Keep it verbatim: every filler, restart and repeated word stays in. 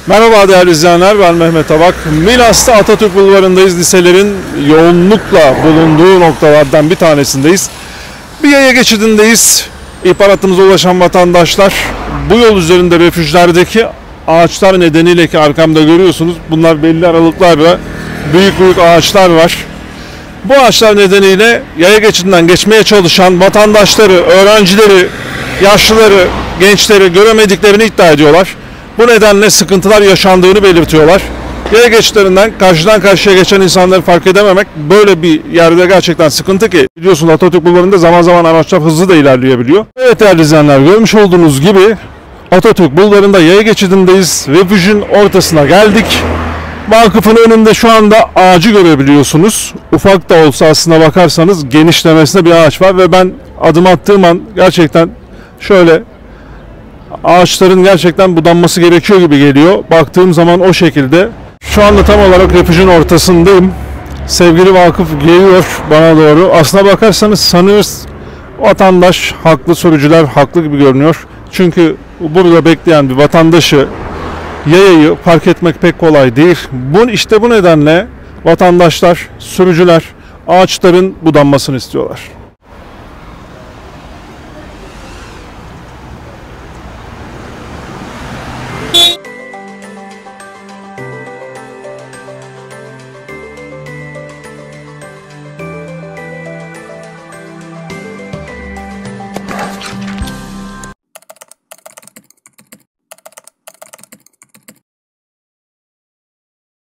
Merhaba değerli izleyenler, ben Mehmet Abak. Milas'ta Atatürk Bulvarı'ndayız. Liselerin yoğunlukla bulunduğu noktalardan bir tanesindeyiz. Bir yaya geçidindeyiz. İhbaratımıza ulaşan vatandaşlar bu yol üzerinde refüjlerdeki ağaçlar nedeniyle, ki arkamda görüyorsunuz, bunlar belli aralıklarla büyük büyük ağaçlar var. Bu ağaçlar nedeniyle yaya geçidinden geçmeye çalışan vatandaşları, öğrencileri, yaşlıları, gençleri göremediklerini iddia ediyorlar. Bu nedenle sıkıntılar yaşandığını belirtiyorlar. Yaya geçitlerinden karşıdan karşıya geçen insanları fark edememek böyle bir yerde gerçekten sıkıntı ki. Biliyorsunuz Atatürk Bulvarı'nda zaman zaman araçlar hızlı da ilerleyebiliyor. Evet değerli izleyenler, görmüş olduğunuz gibi Atatürk Bulvarı'nda yaya geçidindeyiz. Refüjün ortasına geldik. Vakıfın önünde şu anda ağacı görebiliyorsunuz. Ufak da olsa aslına bakarsanız genişlemesine bir ağaç var ve ben adım attığım an gerçekten şöyle ağaçların gerçekten budanması gerekiyor gibi geliyor. Baktığım zaman o şekilde. Şu anda tam olarak refüjün ortasındayım. Sevgili Vakıf geliyor bana doğru. Aslına bakarsanız sanıyoruz vatandaş haklı, sürücüler haklı gibi görünüyor. Çünkü burada bekleyen bir vatandaşı, yayayı fark etmek pek kolay değil. Bu, işte bu nedenle vatandaşlar, sürücüler ağaçların budanmasını istiyorlar.